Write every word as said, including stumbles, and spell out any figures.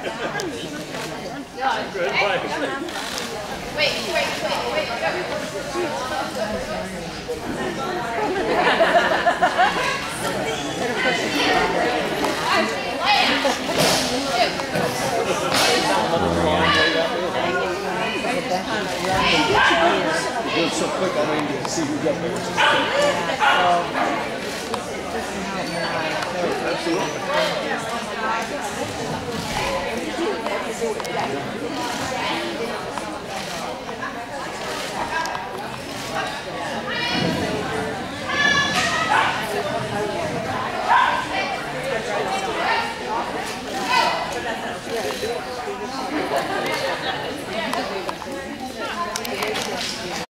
Wait, wait, wait, wait, go. You're so quick, I don't even see who got there.